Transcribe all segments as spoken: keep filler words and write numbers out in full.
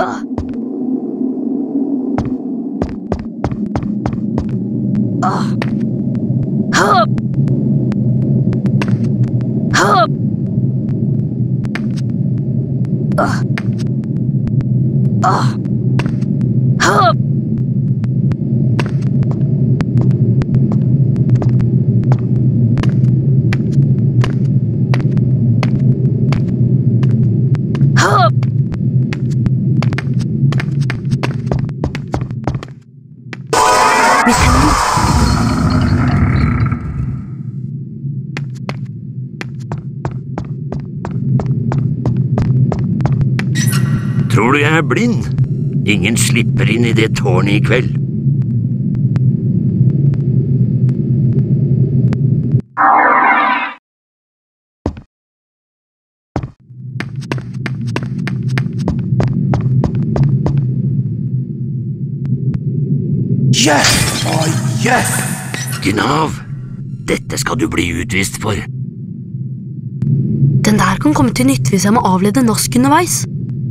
Ah. Ah. Hup. Hup. Ah. Ah. Hup. Hup. Tror du jeg er blind? Ingen slipper inn i det tårnet i kveld. Yes! Oh, yes! Gnav! Dette skal du bli utvist for. Den der kan komme til nytt hvis jeg må avlede nask underveis.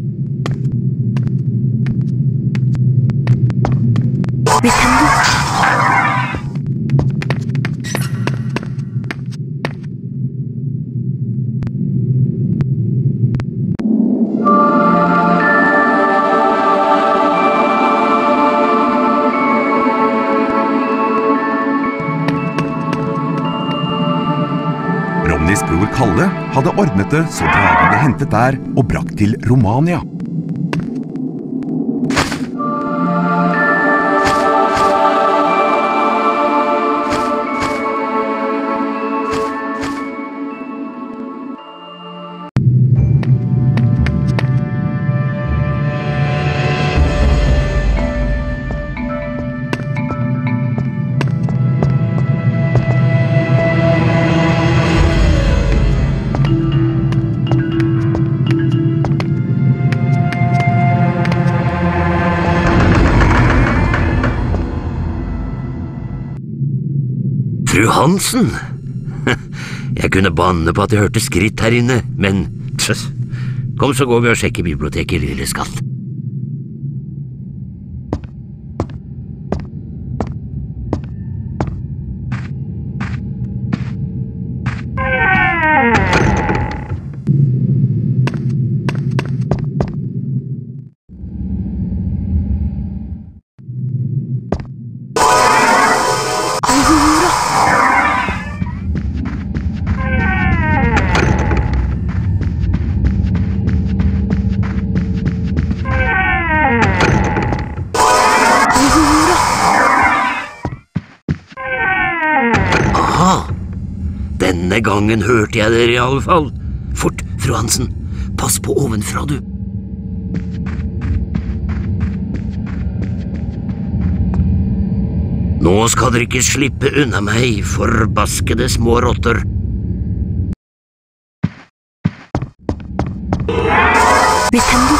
Flipendo. Romneys bror Kalle hadde ordnet det så dragen ble hentet der og brakt til Romania. Fru Hansen! Jeg kunne banne på at jeg hørte skritt her inne, men kom så går vi og sjekker biblioteket, lille skatt. Denne gangen hørte jeg dere i alle fall. Fort, fru Hansen. Pass på ovenfra, du. Nå skal dere ikke slippe unna meg, forbaskede små rotter. Flipendo.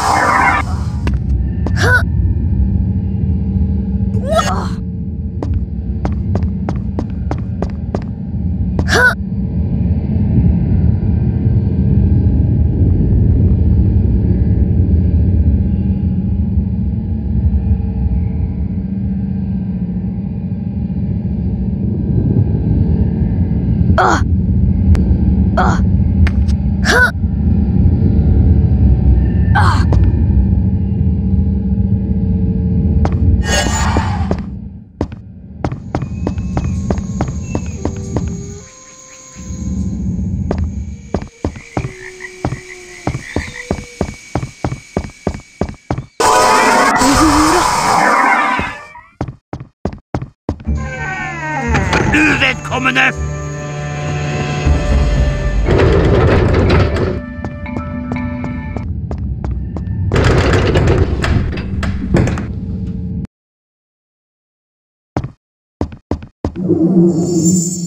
Ah! Ah! Huh! Ah! Uvedkommende! You